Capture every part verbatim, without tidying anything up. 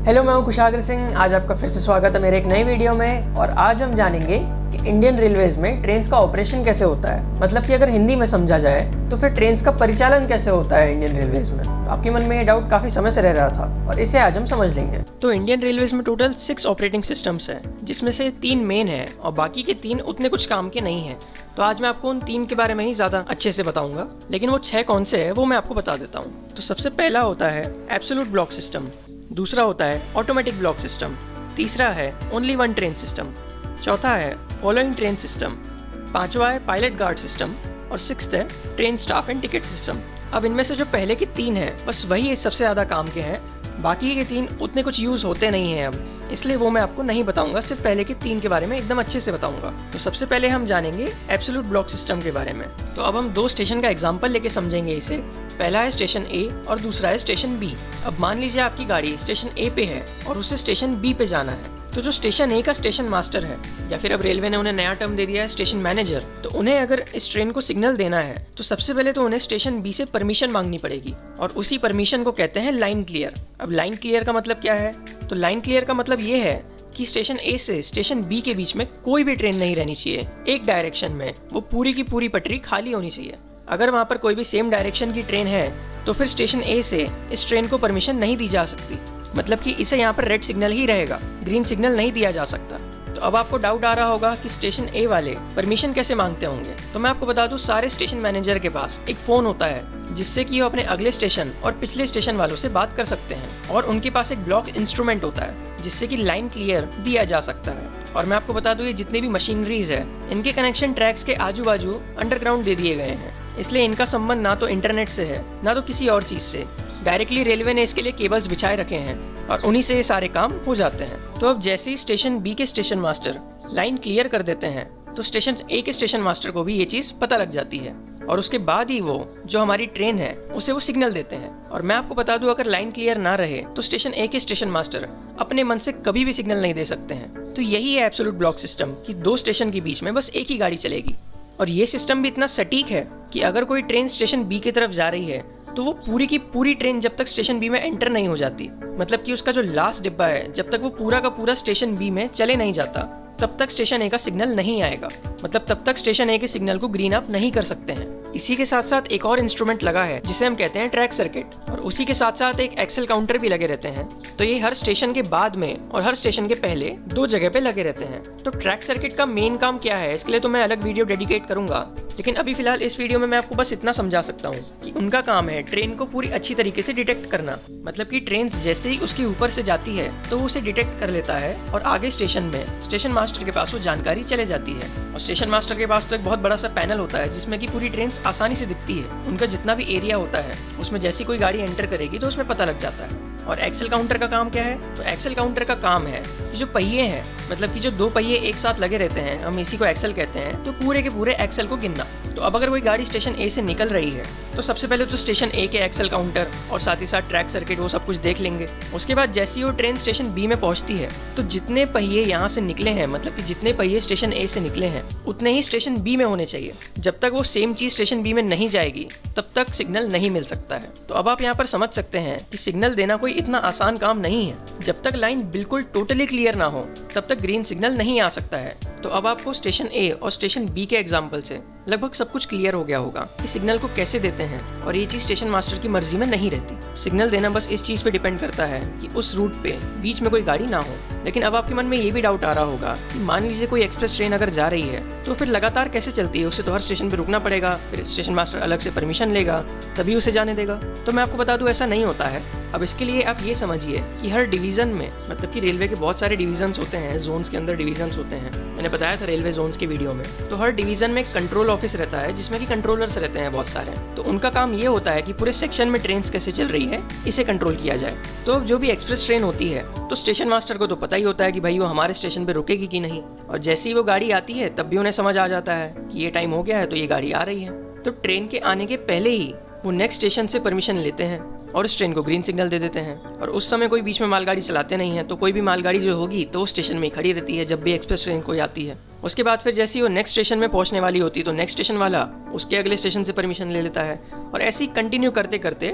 Hello, मैं हूं कुशाग्र सिंह। आज आपका फिर से स्वागत है मेरे एक नई वीडियो में। और आज हम जानेंगे कि इंडियन रेलवेज में ट्रेन्स का ऑपरेशन कैसे होता है। मतलब कि अगर हिंदी में समझा जाए तो फिर ट्रेन्स का परिचालन कैसे होता है इंडियन रेलवेज में। तो आपके मन में ये डाउट काफी समय से रह रहा था और इसे आज हम समझ लेंगे। तो इंडियन रेलवेज में टोटल सिक्स ऑपरेटिंग सिस्टम्स है, जिसमें से तीन मेन है और बाकी के तीन उतने कुछ काम के नहीं है। तो आज मैं आपको उन तीन के बारे में ही ज्यादा अच्छे से बताऊंगा, लेकिन वो छह कौन से है वो मैं आपको बता देता हूँ। तो सबसे पहला होता है एब्सोल्यूट ब्लॉक सिस्टम, दूसरा होता है ऑटोमेटिक ब्लॉक सिस्टम, तीसरा है ओनली वन ट्रेन सिस्टम, चौथा है फॉलोइंग ट्रेन सिस्टम, पांचवा है पायलट गार्ड सिस्टम और सिक्स्थ है train staff and ticket system. अब इनमें से जो पहले के तीन हैं बस वही सबसे ज़्यादा काम के हैं, बाकी के तीन उतने कुछ यूज़ होते नहीं हैं अब, इसलिए वो मैं आपको नहीं बताऊंगा, सिर्फ पहले के तीन के बारे में एकदम अच्छे से बताऊंगा। तो सबसे पहले हम जानेंगे एब्सोल्यूट ब्लॉक सिस्टम के बारे में। तो अब हम दो स्टेशन का एग्जांपल लेके समझेंगे इसे। पहला है स्टेशन ए और दूसरा है स्टेशन बी। अब मान लीजिए आपकी गाड़ी स्टेशन ए पे है और उसे स्टेशन बी पे जाना है। तो जो स्टेशन ए का स्टेशन मास्टर है, या फिर अब रेलवे ने उन्हें नया टर्म दे दिया है स्टेशन मैनेजर, तो उन्हें अगर इस ट्रेन को सिग्नल देना है तो सबसे पहले तो उन्हें स्टेशन बी से परमिशन मांगनी पड़ेगी और उसी परमिशन को कहते हैं लाइन क्लियर। अब लाइन क्लियर का मतलब क्या है? तो लाइन क्लियर का मतलब ये है कि स्टेशन ए से स्टेशन बी के बीच में कोई भी ट्रेन नहीं रहनी चाहिए एक डायरेक्शन में, वो पूरी की पूरी पटरी खाली होनी चाहिए। अगर वहाँ पर कोई भी सेम डायरेक्शन की ट्रेन है तो फिर स्टेशन ए से इस ट्रेन को परमिशन नहीं दी जा सकती, मतलब कि इसे यहाँ पर रेड सिग्नल ही रहेगा, ग्रीन सिग्नल नहीं दिया जा सकता। तो अब आपको डाउट आ रहा होगा कि स्टेशन ए वाले परमिशन कैसे मांगते होंगे। तो मैं आपको बता दूं, सारे स्टेशन मैनेजर के पास एक फ़ोन होता है जिससे कि वो अपने अगले स्टेशन और पिछले स्टेशन वालों से बात कर सकते हैं, और उनके पास एक ब्लॉक इंस्ट्रूमेंट होता है जिससे कि लाइन क्लियर दिया जा सकता है। और मैं आपको बता दूं, ये जितने भी मशीनरीज है इनके कनेक्शन ट्रैक्स के आजू बाजू अंडरग्राउंड दे दिए गए हैं, इसलिए इनका संबंध ना तो इंटरनेट से है ना तो किसी और चीज़ से। डायरेक्टली रेलवे ने इसके लिए केबल्स बिछाए रखे हैं और उन्हीं से ये सारे काम हो जाते हैं। तो अब जैसे ही स्टेशन बी के स्टेशन मास्टर लाइन क्लियर कर देते हैं तो स्टेशन ए के स्टेशन मास्टर को भी ये चीज़ पता लग जाती है, और उसके बाद ही वो जो हमारी ट्रेन है उसे वो सिग्नल देते हैं। और मैं आपको बता दूं, अगर लाइन क्लियर ना रहे तो स्टेशन ए के स्टेशन मास्टर अपने मन से कभी भी सिग्नल नहीं दे सकते हैं। तो यही है एब्सोल्यूट ब्लॉक सिस्टम कि दो स्टेशन के बीच में बस एक ही गाड़ी चलेगी। और ये सिस्टम भी इतना सटीक है कि अगर कोई ट्रेन स्टेशन बी की तरफ जा रही है तो वो पूरी की पूरी ट्रेन जब तक स्टेशन बी में एंटर नहीं हो जाती, मतलब कि उसका जो लास्ट डिब्बा है जब तक वो पूरा का पूरा स्टेशन बी में चले नहीं जाता, तब तक स्टेशन ए का सिग्नल नहीं आएगा। मतलब तब तक स्टेशन ए के सिग्नल को ग्रीन अप नहीं कर सकते हैं। इसी के साथ साथ एक और इंस्ट्रूमेंट लगा है जिसे हम कहते हैं ट्रैक सर्किट, और उसी के साथ साथ एक एक्सेल काउंटर भी लगे रहते हैं। तो ये हर स्टेशन के बाद में और हर स्टेशन के पहले दो जगह पे लगे रहते हैं। तो ट्रैक सर्किट का मेन काम क्या है, इसके लिए तो मैं अलग वीडियो डेडिकेट करूंगा, लेकिन अभी फिलहाल इस वीडियो में मैं आपको बस इतना समझा सकता हूँ कि उनका काम है ट्रेन को पूरी अच्छी तरीके से डिटेक्ट करना। मतलब कि ट्रेन जैसे ही उसके ऊपर से जाती है तो वो उसे डिटेक्ट कर लेता है और आगे स्टेशन में स्टेशन मास्टर के पास वो जानकारी चले जाती है। और स्टेशन मास्टर के पास तो एक बहुत बड़ा सा पैनल होता है जिसमें कि पूरी ट्रेन आसानी से दिखती है। उनका जितना भी एरिया होता है उसमें जैसी कोई गाड़ी एंटर करेगी तो उसमें पता लग जाता है। और एक्सेल काउंटर का काम क्या है? तो एक्सेल काउंटर का काम है कि जो पहिए हैं, मतलब कि जो दो पहिए एक साथ लगे रहते हैं, हम इसी को एक्सेल कहते हैं, तो पूरे के पूरे एक्सेल को गिनना। तो अब अगर कोई गाड़ी स्टेशन ए से निकल रही है तो सबसे पहले तो स्टेशन ए के एक्सेल काउंटर और साथ ही साथ ट्रैक सर्किट वो सब कुछ देख लेंगे। उसके बाद जैसे ही वो ट्रेन स्टेशन बी में पहुंचती है तो जितने पहिए यहाँ से निकले हैं, मतलब कि जितने पहिए स्टेशन ए से निकले हैं उतने ही स्टेशन बी में होने चाहिए। जब तक वो सेम चीज स्टेशन बी में नहीं जाएगी तब तक सिग्नल नहीं मिल सकता है। तो अब आप यहाँ पर समझ सकते हैं कि सिग्नल देना कोई इतना आसान काम नहीं है। जब तक लाइन बिल्कुल टोटली क्लियर ना हो तब तक ग्रीन सिग्नल नहीं आ सकता है। तो अब आपको स्टेशन ए और स्टेशन बी के एग्जाम्पल से लगभग सब कुछ क्लियर हो गया होगा कि सिग्नल को कैसे देते हैं, और ये चीज स्टेशन मास्टर की मर्जी में नहीं रहती। सिग्नल देना बस इस चीज पे डिपेंड करता है कि उस रूट पे बीच में कोई गाड़ी ना हो। लेकिन अब आपके मन में ये भी डाउट आ रहा होगा कि मान लीजिए कोई एक्सप्रेस ट्रेन अगर जा रही है तो फिर लगातार कैसे चलती है, उसे तो हर स्टेशन पे रुकना पड़ेगा, फिर स्टेशन मास्टर अलग से परमिशन लेगा तभी उसे जाने देगा। तो मैं आपको बता दूं, ऐसा नहीं होता है। अब इसके लिए आप ये समझिए कि हर डिवीजन में, मतलब कि रेलवे के बहुत सारे डिवीजन्स होते हैं, जोन्स के अंदर डिवीजन्स होते हैं, मैंने बताया था रेलवे जोन्स के वीडियो में। तो हर डिवीजन में कंट्रोल ऑफिस रहता है जिसमें कि कंट्रोलर्स रहते हैं बहुत सारे। तो उनका काम ये होता है कि पूरे सेक्शन में ट्रेन कैसे चल रही है इसे कंट्रोल किया जाए। तो जो भी एक्सप्रेस ट्रेन होती है तो स्टेशन मास्टर को तो पता ही होता है कि भाई वो हमारे स्टेशन पे रुकेगी कि नहीं, और जैसे ही वो गाड़ी आती है तब भी उन्हें समझ आ जाता है कि ये टाइम हो गया है तो ये गाड़ी आ रही है। तो ट्रेन के आने के पहले ही वो नेक्स्ट स्टेशन से परमिशन लेते हैं और उस ट्रेन को ग्रीन सिग्नल दे देते हैं। और उस समय कोई बीच में मालगाड़ी चलाते नहीं है, तो कोई भी मालगाड़ी जो होगी तो उस स्टेशन में ही खड़ी रहती है जब भी एक्सप्रेस ट्रेन कोई आती है। उसके बाद फिर जैसे ही वो नेक्स्ट स्टेशन में पहुंचने वाली होती है तो नेक्स्ट स्टेशन वाला उसके अगले स्टेशन से परमिशन ले लेता है, और ऐसे ही कंटिन्यू करते करते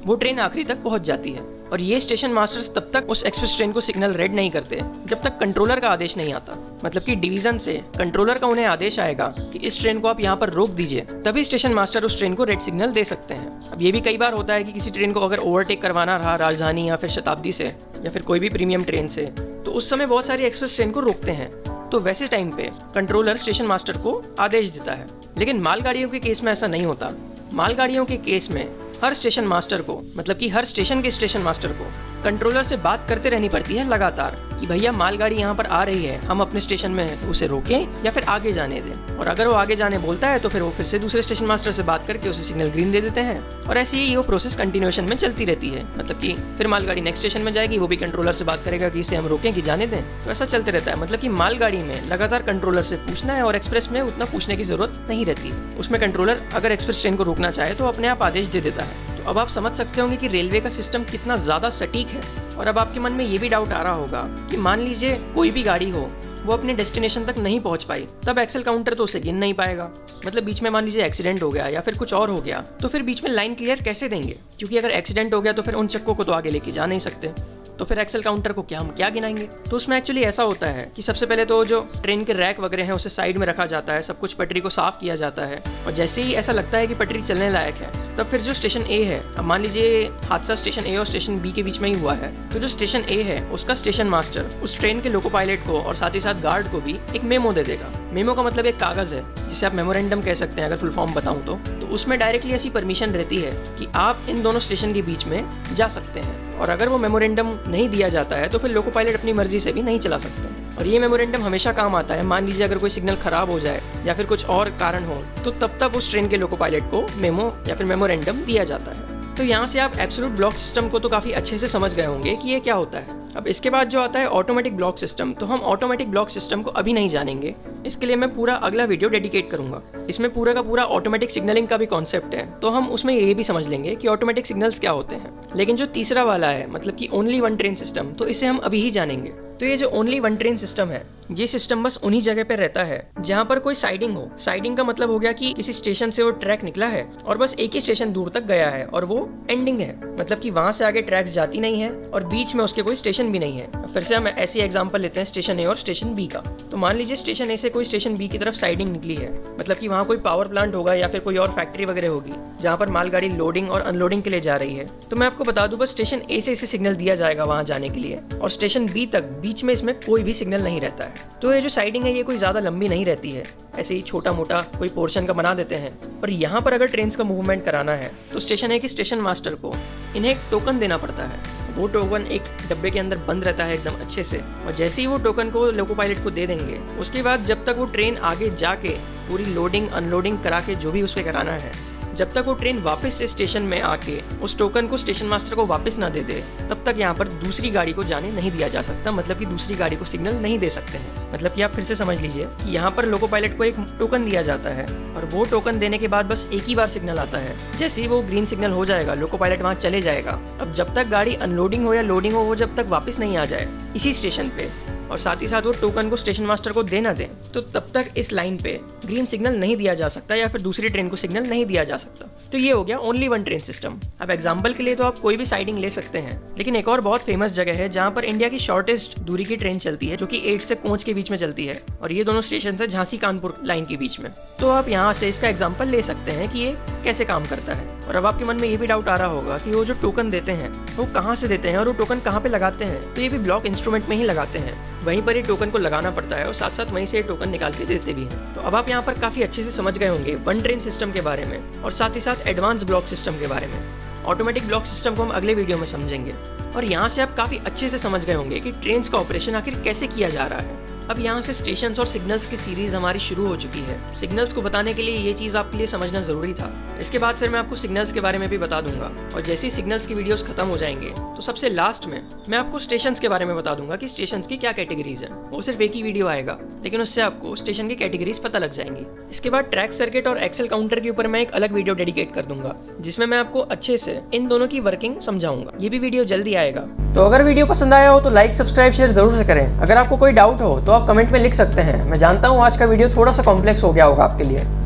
वो ट्रेन आखिरी तक पहुंच जाती है। और ये स्टेशन मास्टर्स तब तक उस एक्सप्रेस ट्रेन को सिग्नल रेड नहीं करते जब तक कंट्रोलर का आदेश नहीं आता। मतलब कि डिवीजन से कंट्रोलर का उन्हें आदेश आएगा कि इस ट्रेन को आप यहाँ पर रोक दीजिए, तभी स्टेशन मास्टर उस ट्रेन को रेड सिग्नल दे सकते हैं। अब ये भी कई बार होता है कि किसी ट्रेन को अगर ओवरटेक करवाना रहा राजधानी या फिर शताब्दी से या फिर कोई भी प्रीमियम ट्रेन से, तो उस समय बहुत सारी एक्सप्रेस ट्रेन को रोकते हैं। तो वैसे टाइम पे कंट्रोलर स्टेशन मास्टर को आदेश देता है। लेकिन मालगाड़ियों के केस में ऐसा नहीं होता। मालगाड़ियों के केस में हर स्टेशन मास्टर को, मतलब कि हर स्टेशन के स्टेशन मास्टर को कंट्रोलर से बात करते रहनी पड़ती है लगातार कि भैया मालगाड़ी यहाँ पर आ रही है, हम अपने स्टेशन में हैं, उसे रोकें या फिर आगे जाने दें। और अगर वो आगे जाने बोलता है तो फिर वो फिर से दूसरे स्टेशन मास्टर से बात करके उसे सिग्नल ग्रीन दे देते हैं। और ऐसे ही वो प्रोसेस कंटिन्यूएशन में चलती रहती है। मतलब कि फिर मालगाड़ी नेक्स्ट स्टेशन में जाएगी, वो भी कंट्रोलर से बात करेगा कि इसे हम रोकें कि जाने दें। तो ऐसा चलते रहता है। मतलब कि मालगाड़ी में लगातार कंट्रोलर से पूछना है और एक्सप्रेस में उतना पूछने की जरूरत नहीं रहती। उसमें कंट्रोलर अगर एक्सप्रेस ट्रेन को रोकना चाहे तो अपने आप आदेश दे देता है। तो अब आप समझ सकते होंगे कि रेलवे का सिस्टम कितना ज़्यादा सटीक है। और अब आपके मन में ये भी डाउट आ रहा होगा कि मान लीजिए कोई भी गाड़ी हो, वो अपने डेस्टिनेशन तक नहीं पहुंच पाई, तब एक्सेल काउंटर तो उसे गिन नहीं पाएगा। मतलब बीच में मान लीजिए एक्सीडेंट हो गया या फिर कुछ और हो गया, तो फिर बीच में लाइन क्लियर कैसे देंगे? क्योंकि अगर एक्सीडेंट हो गया तो फिर उन चक्कों को तो आगे लेके जा नहीं सकते, तो फिर एक्सेल काउंटर को क्या हम क्या गिनाएंगे? तो उसमें एक्चुअली ऐसा होता है कि सबसे पहले तो जो ट्रेन के रैक वगैरह हैं उसे साइड में रखा जाता है, सब कुछ पटरी को साफ किया जाता है। और जैसे ही ऐसा लगता है कि पटरी चलने लायक है, तब फिर जो स्टेशन ए है, अब मान लीजिए हादसा स्टेशन ए और स्टेशन बी के बीच में ही हुआ है, तो जो स्टेशन ए है उसका स्टेशन मास्टर उस ट्रेन के लोको पायलट को और साथ ही साथ गार्ड को भी एक मेमो दे देगा। मेमो का मतलब एक कागज है, जिसे आप मेमोरेंडम कह सकते हैं अगर फुल फॉर्म बताऊं तो। तो उसमें डायरेक्टली ऐसी परमिशन रहती है कि आप इन दोनों स्टेशन के बीच में जा सकते हैं। और अगर वो मेमोरेंडम नहीं दिया जाता है तो फिर लोको पायलट अपनी मर्जी से भी नहीं चला सकते हैं। और ये मेमोरेंडम हमेशा काम आता है। मान लीजिए अगर कोई सिग्नल खराब हो जाए या फिर कुछ और कारण हो, तो तब तक उस ट्रेन के लोको पायलट को मेमो या फिर मेमोरेंडम दिया जाता है। तो यहाँ से आप एब्सोल्यूट ब्लॉक सिस्टम को तो काफ़ी अच्छे से समझ गए होंगे कि ये क्या होता है। अब इसके बाद जो आता है ऑटोमेटिक ब्लॉक सिस्टम, तो हम ऑटोमेटिक ब्लॉक सिस्टम को अभी नहीं जानेंगे। इसके लिए मैं पूरा अगला वीडियो डेडिकेट करूंगा। इसमें पूरा का पूरा ऑटोमेटिक सिग्नलिंग का भी कॉन्सेप्ट है, तो हम उसमें ये भी समझ लेंगे कि ऑटोमेटिक सिग्नल्स क्या होते हैं। लेकिन जो तीसरा वाला है, मतलब कि ओनली वन ट्रेन सिस्टम, तो इसे हम अभी ही जानेंगे। तो ये जो ओनली वन ट्रेन सिस्टम है, ये सिस्टम बस उन्हीं जगह पे रहता है जहाँ पर कोई साइडिंग हो। साइडिंग का मतलब हो गया कि किसी स्टेशन से वो ट्रैक निकला है और बस एक ही स्टेशन दूर तक गया है और वो एंडिंग है। मतलब कि वहां से आगे ट्रैक्स जाती नहीं है और बीच में उसके कोई स्टेशन भी नहीं है। फिर से हम ऐसी एग्जांपल लेते हैं स्टेशन ए और स्टेशन बी का। तो मान लीजिए स्टेशन ए से कोई स्टेशन बी की तरफ साइडिंग निकली है, मतलब कि वहाँ कोई पावर प्लांट होगा या फिर कोई और फैक्ट्री वगैरह होगी जहाँ पर मालगाड़ी लोडिंग और अनलोडिंग के लिए जा रही है। तो मैं आपको बता दूं, बस स्टेशन ए से इसे सिग्नल दिया जाएगा वहाँ जाने के लिए, और स्टेशन बी तक बीच में इसमें कोई भी सिग्नल नहीं रहता है। तो ये जो साइडिंग है ये कोई ज्यादा लंबी नहीं रहती है, ऐसे ही छोटा मोटा कोई पोर्शन का बना देते हैं। और यहाँ पर अगर ट्रेन का मूवमेंट कराना है तो स्टेशन ए के स्टेशन मास्टर को इन्हें एक टोकन देना पड़ता है। वो टोकन एक डब्बे के अंदर बंद रहता है एकदम अच्छे से, और जैसे ही वो टोकन को लोको पायलट को दे देंगे, उसके बाद जब तक वो ट्रेन आगे जाके पूरी लोडिंग अनलोडिंग करा के जो भी उसके कराना है, जब तक वो ट्रेन वापस से स्टेशन में आके उस टोकन को स्टेशन मास्टर को वापस ना दे दे, तब तक यहाँ पर दूसरी गाड़ी को जाने नहीं दिया जा सकता। मतलब कि दूसरी गाड़ी को सिग्नल नहीं दे सकते हैं। मतलब कि आप फिर से समझ लीजिए कि यहाँ पर लोको पायलट को एक टोकन दिया जाता है और वो टोकन देने के बाद बस एक ही बार सिग्नल आता है। जैसे ही वो ग्रीन सिग्नल हो जाएगा, लोको पायलट वहाँ चले जाएगा। अब जब तक गाड़ी अनलोडिंग हो या लोडिंग हो, वो जब तक वापस नहीं आ जाए इसी स्टेशन पे और साथ ही साथ वो टोकन को स्टेशन मास्टर को देना दें, तो तब तक इस लाइन पे ग्रीन सिग्नल नहीं दिया जा सकता या फिर दूसरी ट्रेन को सिग्नल नहीं दिया जा सकता। तो ये हो गया ओनली वन ट्रेन सिस्टम। अब एग्जांपल के लिए तो आप कोई भी साइडिंग ले सकते हैं, लेकिन एक और बहुत फेमस जगह है जहाँ पर इंडिया की शॉर्टेस्ट दूरी की ट्रेन चलती है, जो कि एट से कोच के बीच में चलती है, और ये दोनों स्टेशन है झांसी कानपुर लाइन के बीच में। तो आप यहाँ से इसका एग्जाम्पल ले सकते हैं कि ये कैसे काम करता है। और अब आपके मन में ये भी डाउट आ रहा होगा कि वो जो टोकन देते हैं वो कहाँ से देते हैं और वो टोकन कहाँ पे लगाते हैं। तो ये भी ब्लॉक इंस्ट्रूमेंट में ही लगाते हैं, वहीं पर ये टोकन को लगाना पड़ता है और साथ साथ वहीं से ये टोकन निकाल के देते भी हैं। तो अब आप यहाँ पर काफी अच्छे से समझ गए होंगे वन ट्रेन सिस्टम के बारे में और साथ ही साथ एडवांस ब्लॉक सिस्टम के बारे में। ऑटोमेटिक ब्लॉक सिस्टम को हम अगले वीडियो में समझेंगे। और यहाँ से आप काफी अच्छे से समझ गए होंगे कि ट्रेन का ऑपरेशन आखिर कैसे किया जा रहा है। अब यहाँ से स्टेशंस और सिग्नल्स की सीरीज हमारी शुरू हो चुकी है। सिग्नल्स को बताने के लिए ये चीज़ आपके लिए समझना जरूरी था। इसके बाद फिर मैं आपको सिग्नल्स के बारे में भी बता दूंगा, और जैसे ही सिग्नल्स की वीडियोस खत्म हो जाएंगे तो सबसे लास्ट में मैं आपको स्टेशंस के बारे में बता दूंगा कि स्टेशंस की क्या कैटेगरीज है। वो सिर्फ एक ही वीडियो आएगा, लेकिन उससे आपको स्टेशन की कैटेगरीज पता लग जाएंगी। इसके बाद ट्रैक सर्किट और एक्सेल काउंटर के ऊपर मैं एक अलग वीडियो डेडिकेट कर दूंगा, जिसमें मैं आपको अच्छे से इन दोनों की वर्किंग समझाऊंगा। ये भी वीडियो जल्दी आएगा। तो अगर वीडियो पसंद आया हो तो लाइक सब्सक्राइब शेयर जरूर से करें। अगर आपको कोई डाउट हो तो आप कमेंट में लिख सकते हैं। मैं जानता हूँ आज का वीडियो थोड़ा सा कॉम्प्लेक्स हो गया होगा आपके लिए।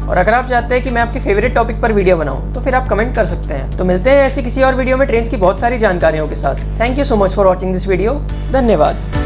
और अगर आप चाहते हैं कि मैं आपके फेवरेट टॉपिक पर वीडियो बनाऊं तो फिर आप कमेंट कर सकते हैं। तो मिलते हैं ऐसी किसी और वीडियो में ट्रेन की बहुत सारी जानकारियों के साथ। Thank you so much for watching this video. धन्यवाद।